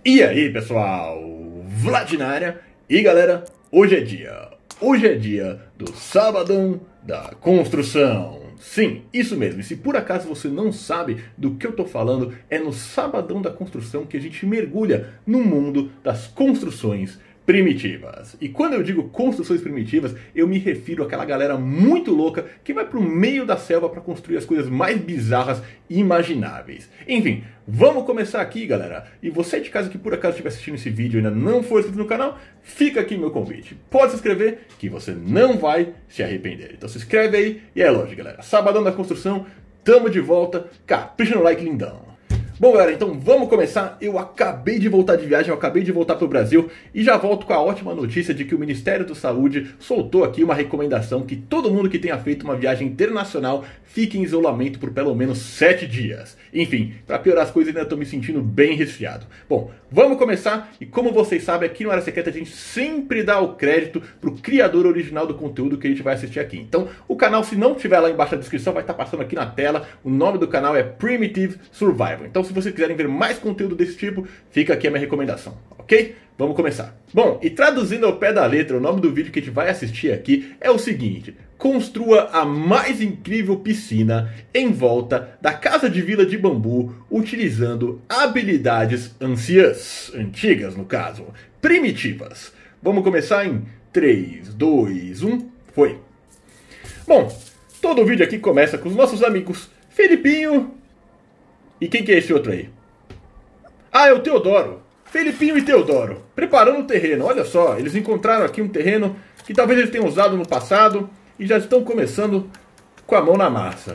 E aí, pessoal, Vlad na área. E galera, hoje é dia do Sabadão da Construção. Sim, isso mesmo, e se por acaso você não sabe do que eu tô falando, é no Sabadão da Construção que a gente mergulha no mundo das construções primitivas. E quando eu digo construções primitivas, eu me refiro àquela galera muito louca que vai pro meio da selva para construir as coisas mais bizarras imagináveis. Enfim, vamos começar aqui, galera. E você de casa que por acaso estiver assistindo esse vídeo e ainda não for inscrito no canal, fica aqui meu convite. Pode se inscrever que você não vai se arrepender. Então se inscreve aí e é lógico, galera. Sabadão da Construção, tamo de volta. Capricha no like, lindão. Bom, galera, então vamos começar. Eu acabei de voltar de viagem, eu acabei de voltar para o Brasil e já volto com a ótima notícia de que o Ministério da Saúde soltou aqui uma recomendação que todo mundo que tenha feito uma viagem internacional fique em isolamento por pelo menos 7 dias. Enfim, para piorar as coisas, ainda estou me sentindo bem resfriado. Bom, vamos começar e como vocês sabem, aqui no Área Secreta a gente sempre dá o crédito para o criador original do conteúdo que a gente vai assistir aqui. Então, o canal, se não tiver lá embaixo na descrição, vai estar passando aqui na tela. O nome do canal é Primitive Survival. Então, se vocês quiserem ver mais conteúdo desse tipo, fica aqui a minha recomendação, ok? Vamos começar. Bom, e traduzindo ao pé da letra, o nome do vídeo que a gente vai assistir aqui é o seguinte: construa a mais incrível piscina em volta da casa de vila de bambu, utilizando habilidades antigas no caso, primitivas. Vamos começar em 3, 2, 1, foi! Bom, todo o vídeo aqui começa com os nossos amigos Felipinho. E quem que é esse outro aí? Ah, é o Teodoro. Felipinho e Teodoro, preparando o terreno. Olha só, eles encontraram aqui um terreno que talvez eles tenham usado no passado e já estão começando com a mão na massa.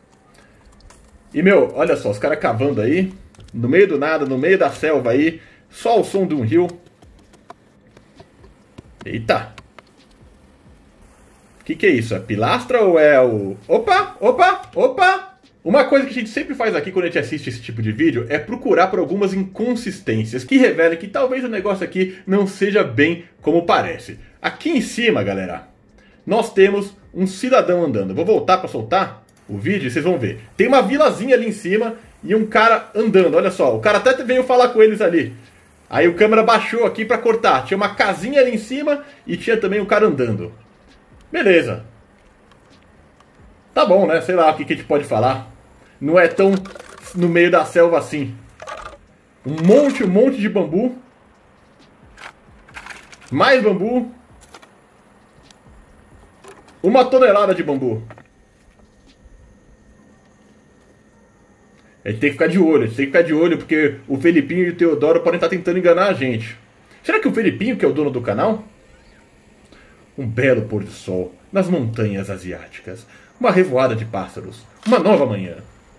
E meu, olha só, os caras cavando aí, no meio do nada, no meio da selva aí, só o som de um rio. Eita! O que é isso? É pilastra ou é o... Opa, opa, opa! Uma coisa que a gente sempre faz aqui quando a gente assiste esse tipo de vídeo é procurar por algumas inconsistências que revelam que talvez o negócio aqui não seja bem como parece. Aqui em cima, galera, nós temos um cidadão andando. Eu vou voltar para soltar o vídeo e vocês vão ver. Tem uma vilazinha ali em cima e um cara andando. Olha só, o cara até veio falar com eles ali. Aí o câmera baixou aqui para cortar. Tinha uma casinha ali em cima e tinha também um cara andando. Beleza. Tá bom, né? Sei lá o que a gente pode falar. Não é tão no meio da selva assim. Um monte de bambu. Mais bambu. 1 tonelada de bambu. A gente tem que ficar de olho, porque o Felipinho e o Teodoro podem estar tentando enganar a gente. Será que o Felipinho que é o dono do canal? Um belo pôr do sol nas montanhas asiáticas. Uma revoada de pássaros. Uma nova manhã.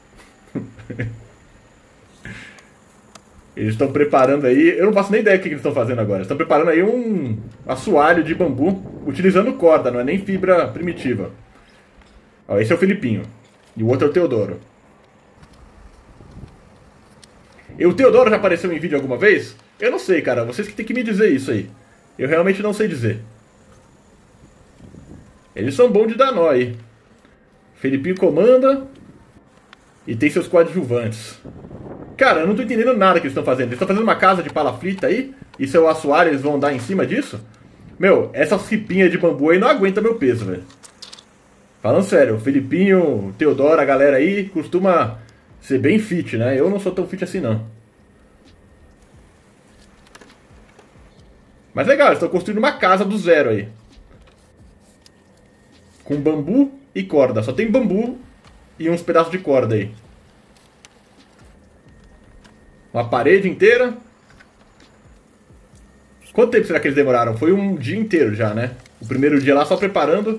Eles estão preparando aí, eu não faço nem ideia do que eles estão fazendo agora. Estão preparando aí um assoalho de bambu, utilizando corda, não é nem fibra primitiva. Ó, esse é o Felipinho e o outro é o Teodoro. E o Teodoro já apareceu em vídeo alguma vez? Eu não sei, cara, vocês que tem que me dizer isso aí. Eu realmente não sei dizer. Eles são bons de dar nó aí. Felipinho comanda e tem seus coadjuvantes. Cara, eu não tô entendendo nada que eles estão fazendo. Eles estão fazendo uma casa de palafita aí? E seu assoalho, eles vão andar em cima disso? Meu, essas ripinhas de bambu aí não aguenta meu peso, velho. Falando sério, o Felipinho, o Teodoro, a galera aí costuma ser bem fit, né? Eu não sou tão fit assim, não. Mas legal, eles estão construindo uma casa do zero aí. Com bambu e corda. Só tem bambu e uns pedaços de corda aí. Uma parede inteira. Quanto tempo será que eles demoraram? Foi um dia inteiro já, né? O primeiro dia lá só preparando.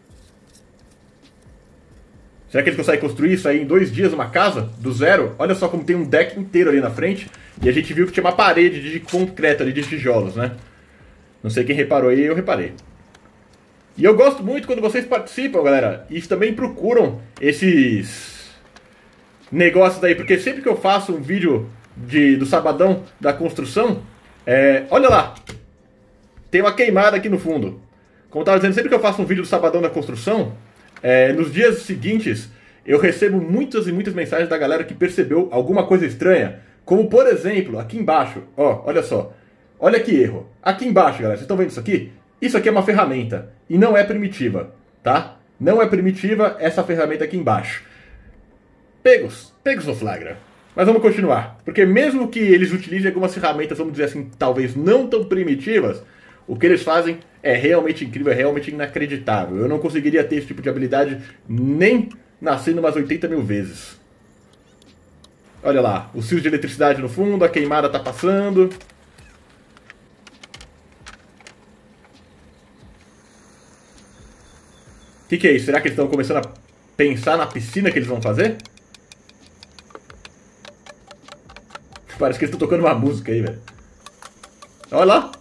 Será que eles conseguem construir isso aí em 2 dias, uma casa do zero? Olha só como tem um deck inteiro ali na frente. E a gente viu que tinha uma parede de concreto ali, de tijolos, né? Não sei quem reparou aí, eu reparei. E eu gosto muito quando vocês participam, galera, e também procuram esses negócios daí, porque sempre que eu faço um vídeo do Sabadão da Construção, olha lá, tem uma queimada aqui no fundo. Como eu estava dizendo, sempre que eu faço um vídeo do Sabadão da Construção, nos dias seguintes eu recebo muitas e muitas mensagens da galera que percebeu alguma coisa estranha Como, por exemplo, aqui embaixo, ó, olha só. Olha que erro. Aqui embaixo, galera, vocês estão vendo isso aqui? Isso aqui é uma ferramenta e não é primitiva, tá? Não é primitiva essa ferramenta aqui embaixo. Pegos no flagra. Mas vamos continuar, porque mesmo que eles utilizem algumas ferramentas, vamos dizer assim, talvez não tão primitivas, o que eles fazem é realmente incrível, é realmente inacreditável. Eu não conseguiria ter esse tipo de habilidade nem nascendo umas 80 mil vezes. Olha lá, os fios de eletricidade no fundo, a queimada tá passando. O que é isso? Será que eles estão começando a pensar na piscina que eles vão fazer? Parece que eles estão tocando uma música aí, velho. Olha lá.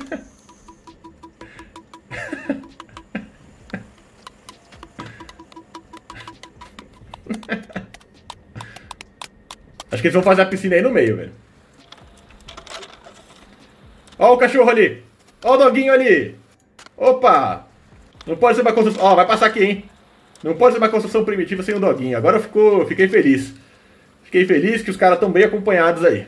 Acho que eles vão fazer a piscina aí no meio, velho. Ó o cachorro ali. Ó o doguinho ali. Opa. Não pode ser uma construção... Ó, vai passar aqui, hein. Não pode ser uma construção primitiva sem o doguinho. Agora fiquei feliz. Fiquei feliz que os caras estão bem acompanhados aí.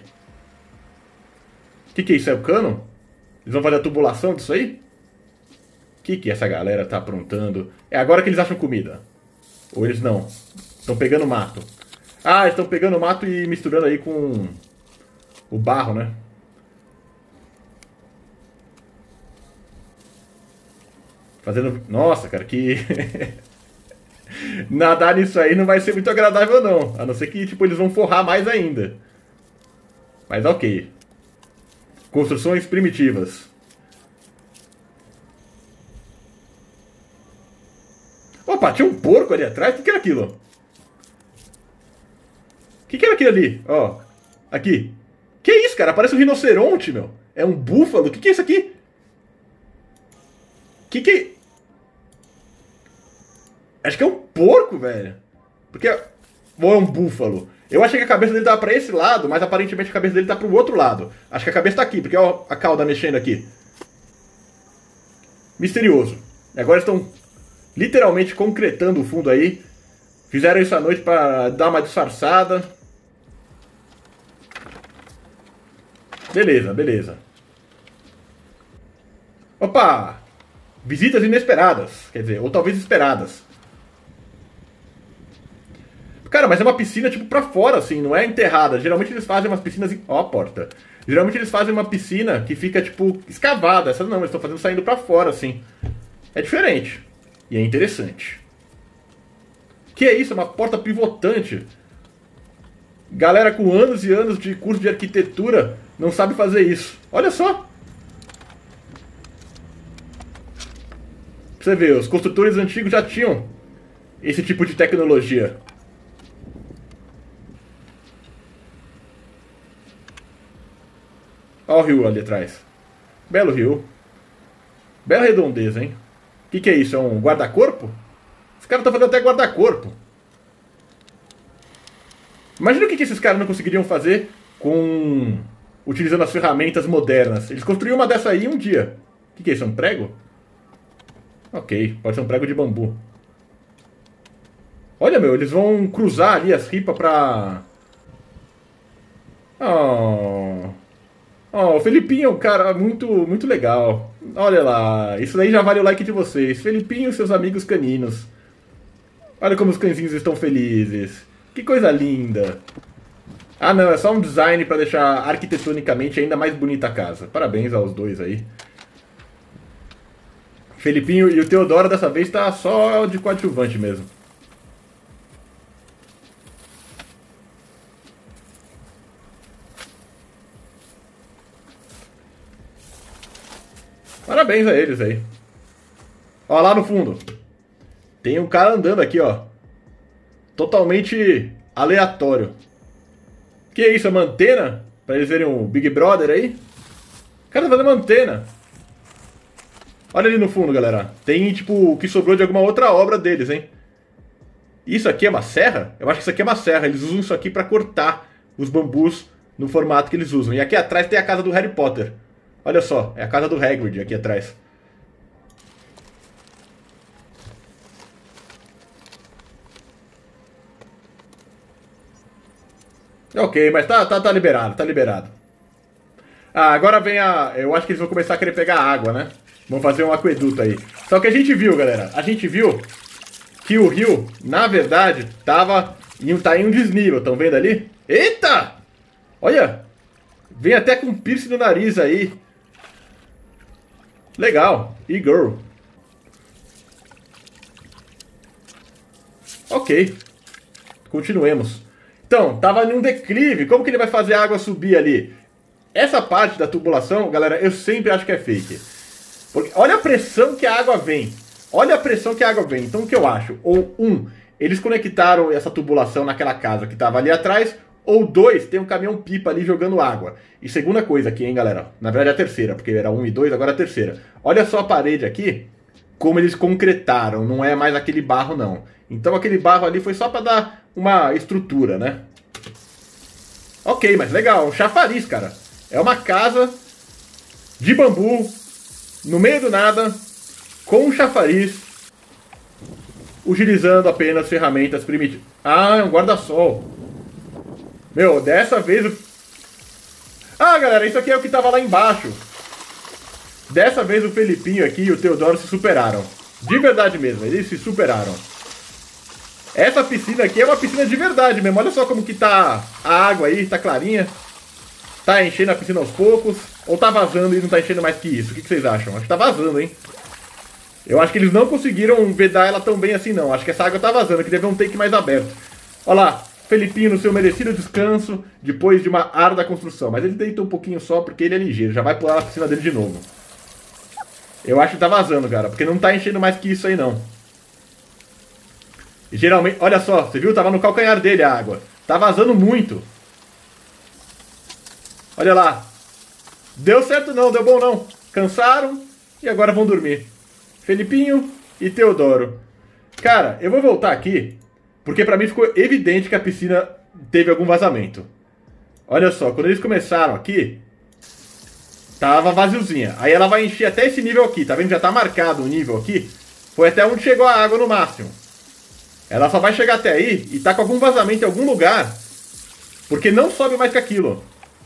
O que é isso? É o cano? Eles vão fazer a tubulação disso aí? O que essa galera tá aprontando? É agora que eles acham comida. Ou eles não? Estão pegando mato. Ah, estão pegando mato e misturando aí com o barro, né? Fazendo... Nossa, cara, que... Nadar nisso aí não vai ser muito agradável, não. A não ser que, tipo, eles vão forrar mais ainda. Mas ok. Construções primitivas. Opa, tinha um porco ali atrás. O que era aquilo? O que era aquilo ali? Ó, aqui. Que isso, cara? Parece um rinoceronte, meu. É um búfalo? O que é isso aqui? Que... Acho que é um porco, velho. Porque... Ou é um búfalo? Eu achei que a cabeça dele tava pra esse lado, mas aparentemente a cabeça dele tá pro outro lado. Acho que a cabeça tá aqui, porque ó a cauda mexendo aqui. Misterioso. E agora estão literalmente concretando o fundo aí. Fizeram isso à noite pra dar uma disfarçada. Beleza, beleza. Opa! Visitas inesperadas. Quer dizer, ou talvez esperadas. Cara, mas é uma piscina, tipo, pra fora, assim, não é enterrada. Geralmente eles fazem umas piscinas... Ó a porta. Geralmente eles fazem uma piscina que fica, tipo, escavada. Essa não, eles estão fazendo saindo pra fora, assim. É diferente. E é interessante. Que é isso? É uma porta pivotante. Galera com anos e anos de curso de arquitetura não sabe fazer isso. Olha só. Pra você ver, os construtores antigos já tinham esse tipo de tecnologia. Olha o rio ali atrás. Belo rio. Bela redondeza, hein? O que é isso? É um guarda-corpo? Os caras estão fazendo até guarda-corpo. Imagina o que esses caras não conseguiriam fazer com... utilizando as ferramentas modernas. Eles construíram uma dessa aí um dia. O que é isso? É um prego? Ok, pode ser um prego de bambu. Olha, meu, eles vão cruzar ali as ripas pra... Oh... Oh, o Felipinho é um cara muito legal. Olha lá, isso daí já vale o like de vocês. Felipinho e seus amigos caninos. Olha como os cãezinhos estão felizes. Que coisa linda. Ah não, é só um design pra deixar arquitetonicamente ainda mais bonita a casa. Parabéns aos dois aí. Felipinho e o Teodoro dessa vez tá só de coadjuvante mesmo. Parabéns a eles aí. Ó, lá no fundo. Tem um cara andando aqui, ó. Totalmente aleatório. Que é isso? É uma antena? Pra eles verem o Big Brother aí? O cara tá fazendo uma antena. Olha ali no fundo, galera. Tem, tipo, o que sobrou de alguma outra obra deles, hein? Isso aqui é uma serra? Eu acho que isso aqui é uma serra. Eles usam isso aqui pra cortar os bambus no formato que eles usam. E aqui atrás tem a casa do Harry Potter. Olha só, é a casa do Hagrid aqui atrás. Ok, mas tá liberado, tá liberado. Ah, agora vem a... Eu acho que eles vão começar a querer pegar água, né? Vão fazer um aqueduto aí. Só que a gente viu, galera. A gente viu que o rio, na verdade, tá em um desnível. Estão vendo ali? Eita! Olha! Vem até com piercing no nariz aí. Legal. E-girl. Ok. Continuemos. Então, tava em um declive. Como que ele vai fazer a água subir ali? Essa parte da tubulação, galera, eu sempre acho que é fake. Porque olha a pressão que a água vem. Olha a pressão que a água vem. Então o que eu acho? Ou eles conectaram essa tubulação naquela casa que tava ali atrás. Ou 2, tem um caminhão-pipa ali jogando água. E segunda coisa aqui, hein, galera? Na verdade é a terceira, porque era 1 e 2, agora é a terceira. Olha só a parede aqui, como eles concretaram. Não é mais aquele barro, não. Então aquele barro ali foi só pra dar uma estrutura, né? Ok, mas legal. Um chafariz, cara. É uma casa de bambu, no meio do nada, com um chafariz, utilizando apenas ferramentas primitivas. Ah, é um guarda-sol. Meu, dessa vez... Ah, galera, isso aqui é o que tava lá embaixo. Dessa vez o Felipinho aqui e o Teodoro se superaram. De verdade mesmo, eles se superaram. Essa piscina aqui é uma piscina de verdade mesmo. Olha só como que tá a água aí, tá clarinha. Tá enchendo a piscina aos poucos. Ou tá vazando e não tá enchendo mais que isso? O que vocês acham? Acho que tá vazando, hein? Eu acho que eles não conseguiram vedar ela tão bem assim, não. Acho que essa água tá vazando, que deve um take mais aberto. Olha lá, Felipinho no seu merecido descanso, depois de uma árdua construção. Mas ele deita um pouquinho só, porque ele é ligeiro. Já vai pular na piscina dele de novo. Eu acho que tá vazando, cara. Porque não tá enchendo mais que isso aí, não. E geralmente, olha só, você viu? Tava no calcanhar dele a água. Tá vazando muito. Olha lá. Deu certo não, deu bom não. Cansaram e agora vão dormir. Felipinho e Teodoro. Cara, eu vou voltar aqui, porque pra mim ficou evidente que a piscina teve algum vazamento. Olha só, quando eles começaram aqui, tava vaziozinha. Aí ela vai encher até esse nível aqui, tá vendo? Já tá marcado o nível aqui. Foi até onde chegou a água no máximo. Ela só vai chegar até aí e tá com algum vazamento em algum lugar, porque não sobe mais que aquilo.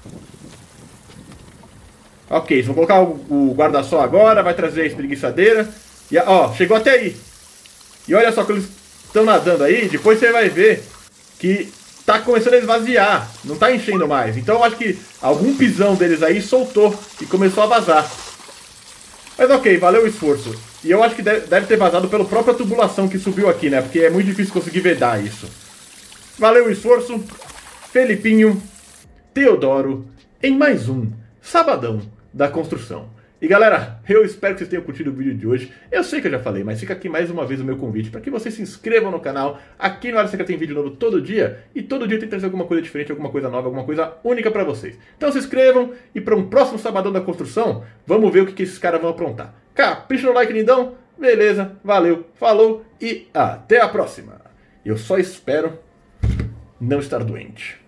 Ok, vou colocar o guarda-sol agora, vai trazer a espreguiçadeira. E, ó, chegou até aí. E olha só, quando eles estão nadando aí, depois você vai ver que tá começando a esvaziar, não tá enchendo mais. Então eu acho que algum pisão deles aí soltou e começou a vazar. Mas ok, valeu o esforço. E eu acho que deve ter vazado pela própria tubulação que subiu aqui, né? Porque é muito difícil conseguir vedar isso. Valeu o esforço, Felipinho, Teodoro, em mais um Sabadão da Construção. E galera, eu espero que vocês tenham curtido o vídeo de hoje. Eu sei que eu já falei, mas fica aqui mais uma vez o meu convite para que vocês se inscrevam no canal. Aqui no Área Seca tem vídeo novo todo dia, e todo dia tem que trazer alguma coisa diferente, alguma coisa nova, alguma coisa única para vocês. Então se inscrevam, e para um próximo Sabadão da Construção, vamos ver o que esses caras vão aprontar. Capricha no like, lindão. Beleza, valeu, falou e até a próxima. Eu só espero não estar doente.